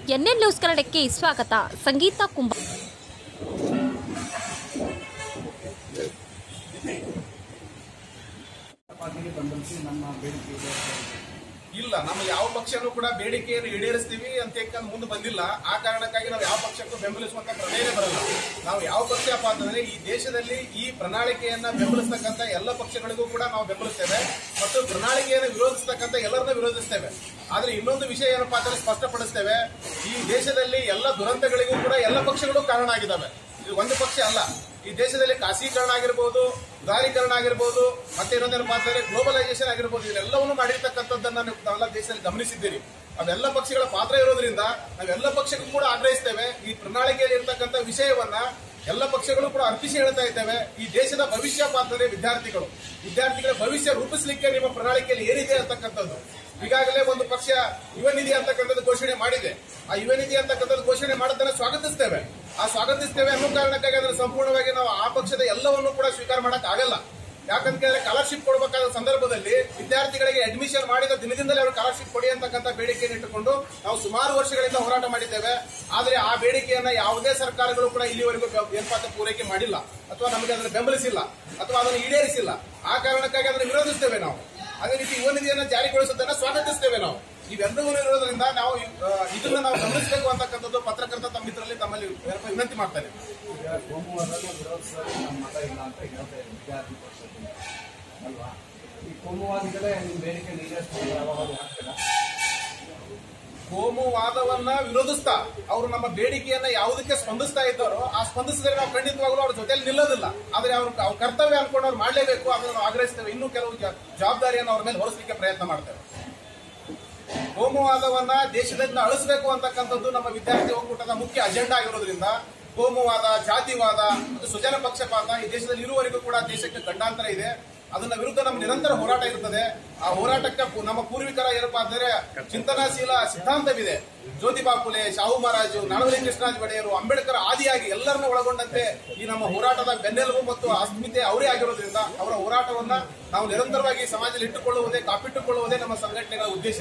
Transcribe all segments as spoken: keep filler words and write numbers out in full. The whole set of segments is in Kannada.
ಎನ್ಎನ್ ನ್ಯೂಸ್ ಕನ್ನಡಕ್ಕೆ ಸ್ವಾಗತ. ಸಂಗೀತ ಕುಂಬ ಇಲ್ಲ, ನಮ್ಮ ಯಾವ ಪಕ್ಷನೂ ಕೂಡ ಬೇಡಿಕೆಯನ್ನು ಈಡೇರಿಸ್ತೀವಿ ಅಂತ ಮುಂದೆ ಬಂದಿಲ್ಲ. ಆ ಕಾರಣಕ್ಕಾಗಿ ನಾವು ಯಾವ ಪಕ್ಷಕ್ಕೂ ಬೆಂಬಲಿಸುವಂತ ಪ್ರಮೇಯ ಬರಲ್ಲ. ನಾವು ಯಾವ ಪಕ್ಷಪ್ಪ ಅಂತಂದ್ರೆ ಈ ದೇಶದಲ್ಲಿ ಈ ಪ್ರಣಾಳಿಕೆಯನ್ನ ಬೆಂಬಲಿಸತಕ್ಕಂತ ಎಲ್ಲ ಪಕ್ಷಗಳಿಗೂ ಕೂಡ ನಾವು ಬೆಂಬಲಿಸ್ತೇವೆ ಮತ್ತು ಪ್ರಣಾಳಿಕೆಯನ್ನು ವಿರೋಧಿಸತಕ್ಕಂತ ಎಲ್ಲರನ್ನ ವಿರೋಧಿಸ್ತೇವೆ. ಆದ್ರೆ ಇನ್ನೊಂದು ವಿಷಯ ಏನಪ್ಪಾ ಅಂತಂದ್ರೆ ಸ್ಪಷ್ಟಪಡಿಸ್ತೇವೆ, ಈ ದೇಶದಲ್ಲಿ ಎಲ್ಲ ದುರಂತಗಳಿಗೂ ಕೂಡ ಎಲ್ಲ ಪಕ್ಷಗಳು ಕಾರಣ ಆಗಿದ್ದಾವೆ. ಇದು ಒಂದು ಪಕ್ಷ ಅಲ್ಲ. ಈ ದೇಶದಲ್ಲಿ ಖಾಸಗೀಕರಣ ಆಗಿರ್ಬೋದು, ಉದಾರೀಕರಣ ಆಗಿರ್ಬೋದು, ಮತ್ತೆ ಇನ್ನೊಂದೇನಪ್ಪ ಅಂತಂದ್ರೆ ಗ್ಲೋಬಲೈಸೇಷನ್ ಆಗಿರ್ಬೋದು, ಇದೆಲ್ಲವನ್ನು ಮಾಡಿರ್ತಕ್ಕಂಥದ್ದನ್ನ ನಾವೆಲ್ಲ ದೇಶದಲ್ಲಿ ಗಮನಿಸಿದ್ದೀರಿ. ಅವೆಲ್ಲ ಪಕ್ಷಗಳ ಪಾತ್ರ ಇರೋದ್ರಿಂದ ನಾವೆಲ್ಲ ಪಕ್ಷಕ್ಕೂ ಕೂಡ ಆಗ್ರಹಿಸ್ತೇವೆ. ಈ ಪ್ರಣಾಳಿಕೆಯಲ್ಲಿ ಇರ್ತಕ್ಕಂಥ ವಿಷಯವನ್ನ ಎಲ್ಲ ಪಕ್ಷಗಳು ಕೂಡ ಅರ್ಪಿಸಿ ಹೇಳ್ತಾ ಇದ್ದೇವೆ. ಈ ದೇಶದ ಭವಿಷ್ಯ ಪಾತ್ರ ವಿದ್ಯಾರ್ಥಿಗಳು ವಿದ್ಯಾರ್ಥಿಗಳ ಭವಿಷ್ಯ ರೂಪಿಸಲಿಕ್ಕೆ ನಿಮ್ಮ ಪ್ರಣಾಳಿಕೆಯಲ್ಲಿ ಏನಿದೆ ಅಂತಕ್ಕಂಥದ್ದು. ಈಗಾಗಲೇ ಒಂದು ಪಕ್ಷ ಯುವ ನಿಧಿ ಅಂತಕ್ಕಂಥದ್ದು ಘೋಷಣೆ ಮಾಡಿದೆ. ಆ ಯುವ ನಿಧಿ ಅಂತಕ್ಕಂಥದ್ದು ಘೋಷಣೆ ಮಾಡೋದನ್ನ ಸ್ವಾಗತಿಸ್ತೇವೆ. ಆ ಸ್ವಾಗತಿಸ್ತೇವೆ ಅನ್ನೋ ಕಾರಣಕ್ಕಾಗಿ ಅದನ್ನು ಸಂಪೂರ್ಣವಾಗಿ ನಾವು ಆ ಪಕ್ಷದ ಎಲ್ಲವನ್ನೂ ಕೂಡ ಸ್ವೀಕಾರ ಮಾಡಕ್ ಆಗಲ್ಲ. ಯಾಕಂತ ಕೇಳಿದ್ರೆ ಸ್ಕಾಲರ್ಶಿಪ್ ಕೊಡಬೇಕಾದ ಸಂದರ್ಭದಲ್ಲಿ ವಿದ್ಯಾರ್ಥಿಗಳಿಗೆ ಅಡ್ಮಿಷನ್ ಮಾಡಿದ ದಿನದಿಂದಲೇ ಅವರು ಸ್ಕಾಲರ್ಶಿಪ್ ಕೊಡಿ ಅಂತಕ್ಕಂಥ ಬೇಡಿಕೆಯನ್ನು ಇಟ್ಟುಕೊಂಡು ನಾವು ಸುಮಾರು ವರ್ಷಗಳಿಂದ ಹೋರಾಟ ಮಾಡಿದ್ದೇವೆ. ಆದರೆ ಆ ಬೇಡಿಕೆಯನ್ನ ಯಾವುದೇ ಸರ್ಕಾರಗಳು ಕೂಡ ಇಲ್ಲಿವರೆಗೂ ಏನಪ್ಪ ಪೂರೈಕೆ ಮಾಡಿಲ್ಲ, ಅಥವಾ ನಮಗೆ ಅದನ್ನು ಬೆಂಬಲಿಸಿಲ್ಲ, ಅಥವಾ ಅದನ್ನು ಈಡೇರಿಸಿಲ್ಲ. ಆ ಕಾರಣಕ್ಕಾಗಿ ಅದನ್ನು ವಿರೋಧಿಸ್ತೇವೆ ನಾವು. ಅದೇ ರೀತಿ ಯುವ ನಿಧಿಯನ್ನು ಜಾರಿಗೊಳಿಸುವುದನ್ನು ಸ್ವಾಗತಿಸ್ತೇವೆ ನಾವು. ಇವೆಲ್ಲವೂ ಇರೋದ್ರಿಂದ ನಾವು ಇದನ್ನ ನಾವು ಗಮನಿಸಬೇಕು ಅಂತಕ್ಕಂಥದ್ದು ಪತ್ರಕರ್ತ ತಮ್ಮ ಇದರಲ್ಲಿ ತಮ್ಮಲ್ಲಿ ವಿನಂತಿ ಮಾಡ್ತಾರೆ. ಕೋಮುವಾದವನ್ನ ವಿರೋಧಿಸ್ತಾ ಅವರು ನಮ್ಮ ಬೇಡಿಕೆಯನ್ನ ಯಾವುದಕ್ಕೆ ಸ್ಪಂದಿಸ್ತಾ ಇದ್ದಾರೋ ಆ ಸ್ಪಂದಿಸಿದ್ರೆ ನಾವು ಖಂಡಿತವಾಗಲೂ ಅವ್ರ ಜೊತೆಲಿ ನಿಲ್ಲೋದಿಲ್ಲ. ಆದ್ರೆ ಅವ್ರ ಅವ್ರ ಕರ್ತವ್ಯ ಅನ್ಕೊಂಡು ಅವ್ರು ಮಾಡಲೇಬೇಕು. ಅದನ್ನು ನಾವು ಆಗ್ರಹಿಸ್ತೇವೆ. ಇನ್ನೂ ಕೆಲವು ಜವಾಬ್ದಾರಿಯನ್ನು ಅವ್ರ ಮೇಲೆ ಹೊರಿಸಲಿಕ್ಕೆ ಪ್ರಯತ್ನ ಮಾಡ್ತೇವೆ. ಕೋಮುವಾದವನ್ನ ದೇಶದಿಂದ ಅಳಿಸಬೇಕು ಅಂತಕ್ಕಂಥದ್ದು ನಮ್ಮ ವಿದ್ಯಾರ್ಥಿ ಒಕ್ಕೂಟದ ಮುಖ್ಯ ಅಜೆಂಡಾ ಆಗಿರೋದ್ರಿಂದ ಕೋಮುವಾದ, ಜಾತಿವಾದ ಮತ್ತು ಸ್ವಜನ ಪಕ್ಷಪಾತ ಈ ದೇಶದಲ್ಲಿ ಇರುವವರೆಗೂ ಕೂಡ ದೇಶಕ್ಕೆ ಗಂಡಾಂತರ ಇದೆ. ಅದನ್ನ ವಿರುದ್ಧ ನಮ್ಮ ನಿರಂತರ ಹೋರಾಟ ಇರ್ತದೆ. ಆ ಹೋರಾಟಕ್ಕೆ ನಮ್ಮ ಪೂರ್ವಿಕರ ಏನಪ್ಪಾ ಅಂದ್ರೆ ಚಿಂತನಾಶೀಲ ಸಿದ್ಧಾಂತವಿದೆ. ಜ್ಯೋತಿಬಾ ಫುಲೆ, ಶಾಹು ಮಹಾರಾಜು, ನಾಡವಳ್ಳಿ ಕೃಷ್ಣರಾಜ ಒಡೆಯರು, ಅಂಬೇಡ್ಕರ್ ಆದಿಯಾಗಿ ಎಲ್ಲರನ್ನೂ ಒಳಗೊಂಡಂತೆ ಈ ನಮ್ಮ ಹೋರಾಟದ ಬೆನ್ನೆಲುಬು ಮತ್ತು ಅಸ್ಮಿತೆ ಅವರೇ ಆಗಿರೋದ್ರಿಂದ ಅವರ ಹೋರಾಟವನ್ನ ನಾವು ನಿರಂತರವಾಗಿ ಸಮಾಜದಲ್ಲಿ ಇಟ್ಟುಕೊಳ್ಳುವುದೇ, ಕಾಪಿಟ್ಟುಕೊಳ್ಳುವುದೇ ನಮ್ಮ ಸಂಘಟನೆಗಳ ಉದ್ದೇಶ.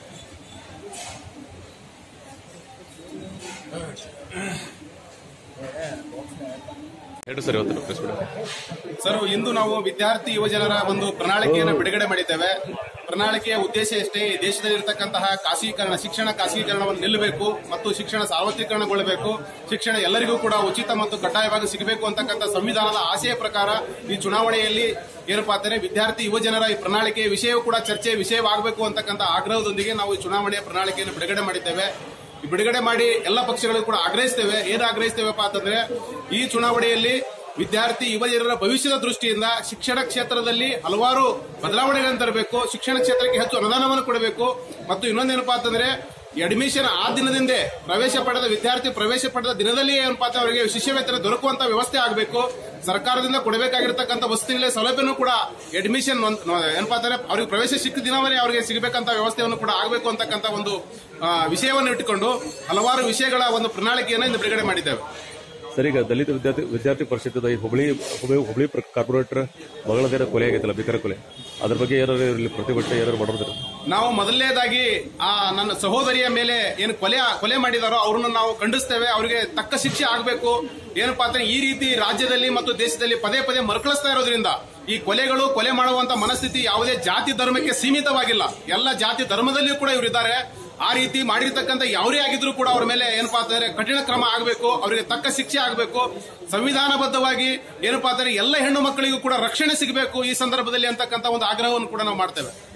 ಸರ್, ಇಂದು ನಾವು ವಿದ್ಯಾರ್ಥಿ ಯುವಜನರ ಒಂದು ಪ್ರಣಾಳಿಕೆಯನ್ನು ಬಿಡುಗಡೆ ಮಾಡಿದ್ದೇವೆ. ಪ್ರಣಾಳಿಕೆಯ ಉದ್ದೇಶ ಎಷ್ಟೇ, ದೇಶದಲ್ಲಿರ್ತಕ್ಕಂತಹ ಖಾಸಗೀಕರಣ, ಶಿಕ್ಷಣ ಖಾಸಗೀಕರಣವನ್ನು ನಿಲ್ಲಬೇಕು ಮತ್ತು ಶಿಕ್ಷಣ ಸಾರ್ವತ್ರಿಕರಣಗೊಳ್ಳಬೇಕು, ಶಿಕ್ಷಣ ಎಲ್ಲರಿಗೂ ಕೂಡ ಉಚಿತ ಮತ್ತು ಕಡ್ಡಾಯವಾಗಿ ಸಿಗಬೇಕು ಅಂತಕ್ಕಂಥ ಸಂವಿಧಾನದ ಆಶಯ ಪ್ರಕಾರ ಈ ಚುನಾವಣೆಯಲ್ಲಿ ಏನಪ್ಪಾ ಅಂದರೆ ವಿದ್ಯಾರ್ಥಿ ಯುವಜನರ ಈ ಪ್ರಣಾಳಿಕೆಯ ವಿಷಯವೂ ಕೂಡ ಚರ್ಚೆಯ ವಿಷಯವಾಗಬೇಕು ಅಂತಕ್ಕಂಥ ಆಗ್ರಹದೊಂದಿಗೆ ನಾವು ಈ ಚುನಾವಣೆಯ ಪ್ರಣಾಳಿಕೆಯನ್ನು ಬಿಡುಗಡೆ ಮಾಡಿದ್ದೇವೆ. ಬಿಡುಗಡೆ ಮಾಡಿ ಎಲ್ಲ ಪಕ್ಷಗಳಿಗೂ ಕೂಡ ಆಗ್ರಹಿಸ್ತೇವೆ. ಏನು ಆಗ್ರಹಿಸ್ತೇವಪ್ಪ ಅಂತಂದ್ರೆ ಈ ಚುನಾವಣೆಯಲ್ಲಿ ವಿದ್ಯಾರ್ಥಿ ಯುವಜನರ ಭವಿಷ್ಯದ ದೃಷ್ಟಿಯಿಂದ ಶಿಕ್ಷಣ ಕ್ಷೇತ್ರದಲ್ಲಿ ಹಲವಾರು ಬದಲಾವಣೆಗಳನ್ನು ತರಬೇಕು, ಶಿಕ್ಷಣ ಕ್ಷೇತ್ರಕ್ಕೆ ಹೆಚ್ಚು ಅನುದಾನವನ್ನು ಕೊಡಬೇಕು ಮತ್ತು ಇನ್ನೊಂದೇನಪ್ಪಾ ಅಂತಂದ್ರೆ ಅಡ್ಮಿಷನ್ ಆ ದಿನದಿಂದೇ ಪ್ರವೇಶ ಪಡೆದ ವಿದ್ಯಾರ್ಥಿ ಪ್ರವೇಶ ಪಡೆದ ದಿನದಲ್ಲಿ ಏನಪ್ಪಾ ಅಂತ ಅವರಿಗೆ ಶಿಷ್ಯವೇತನ ದೊರಕುವಂತ ವ್ಯವಸ್ಥೆ ಆಗಬೇಕು. ಸರ್ಕಾರದಿಂದ ಕೊಡಬೇಕಾಗಿರ್ತಕ್ಕಂಥ ವಸ್ತುಗಳ ಸೌಲಭ್ಯನೂ ಕೂಡ ಅಡ್ಮಿಷನ್ ಏನಪ್ಪಾ ಅಂತಂದ್ರೆ ಅವ್ರಿಗೆ ಪ್ರವೇಶ ಸಿಕ್ಕ ದಿನವೇ ಅವರಿಗೆ ಸಿಗಬೇಕಂತ ವ್ಯವಸ್ಥೆಯನ್ನು ಕೂಡ ಆಗಬೇಕು ಅಂತಕ್ಕಂಥ ಒಂದು ವಿಷಯವನ್ನು ಇಟ್ಟುಕೊಂಡು ಹಲವಾರು ವಿಷಯಗಳ ಒಂದು ಪ್ರಣಾಳಿಕೆಯನ್ನು ಇಂದು ಬಿಡುಗಡೆ ಮಾಡಿದ್ದೇವೆ. ಸರ್, ಈಗ ದಲಿತ ವಿದ್ಯಾರ್ಥಿ ವಿದ್ಯಾರ್ಥಿ ಪರಿಷತ್ತದ ಈ ಹುಬ್ಳಿ ಹುಬ್ಳಿ ಕಾರ್ಪೊರೇಟರ್ ಮಗಳದೇರ ಕೊಲೆ ಆಗೈತಲ್ಲ, ಭೀಕರ ಕೊಲೆ, ಅದ್ರ ಬಗ್ಗೆ ಯಾರು ಇಲ್ಲಿ ಪ್ರತಿಭಟನೆ ಯಾರು ಮಾಡೋದ್ರ? ನಾವು ಮೊದಲನೇದಾಗಿ ಆ ನನ್ನ ಸಹೋದರಿಯ ಮೇಲೆ ಏನು ಕೊಲೆ ಕೊಲೆ ಮಾಡಿದಾರೋ ಅವ್ರನ್ನ ನಾವು ಖಂಡಿಸ್ತೇವೆ. ಅವರಿಗೆ ತಕ್ಕ ಶಿಕ್ಷೆ ಆಗಬೇಕು. ಏನಪ್ಪಾ ಅಂದ್ರೆ ಈ ರೀತಿ ರಾಜ್ಯದಲ್ಲಿ ಮತ್ತು ದೇಶದಲ್ಲಿ ಪದೇ ಪದೇ ಮರುಕಳಿಸ್ತಾ ಇರೋದ್ರಿಂದ ಈ ಕೊಲೆಗಳು, ಕೊಲೆ ಮಾಡುವಂತ ಮನಸ್ಥಿತಿ ಯಾವುದೇ ಜಾತಿ ಧರ್ಮಕ್ಕೆ ಸೀಮಿತವಾಗಿಲ್ಲ. ಎಲ್ಲ ಜಾತಿ ಧರ್ಮದಲ್ಲಿಯೂ ಕೂಡ ಇವರಿದ್ದಾರೆ. ಆ ರೀತಿ ಮಾಡಿರ್ತಕ್ಕಂಥ ಯಾರೇ ಆಗಿದ್ರು ಕೂಡ ಅವ್ರ ಮೇಲೆ ಏನಪ್ಪಾ ಅಂತಂದ್ರೆ ಕಠಿಣ ಕ್ರಮ ಆಗಬೇಕು, ಅವರಿಗೆ ತಕ್ಕ ಶಿಕ್ಷೆ ಆಗಬೇಕು. ಸಂವಿಧಾನಬದ್ಧವಾಗಿ ಏನಪ್ಪಾ ಅಂತಂದ್ರೆ ಎಲ್ಲ ಹೆಣ್ಣು ಮಕ್ಕಳಿಗೂ ಕೂಡ ರಕ್ಷಣೆ ಸಿಗಬೇಕು ಈ ಸಂದರ್ಭದಲ್ಲಿ ಅಂತಕ್ಕಂಥ ಒಂದು ಆಗ್ರಹವನ್ನು ಕೂಡ ನಾವು ಮಾಡ್ತೇವೆ.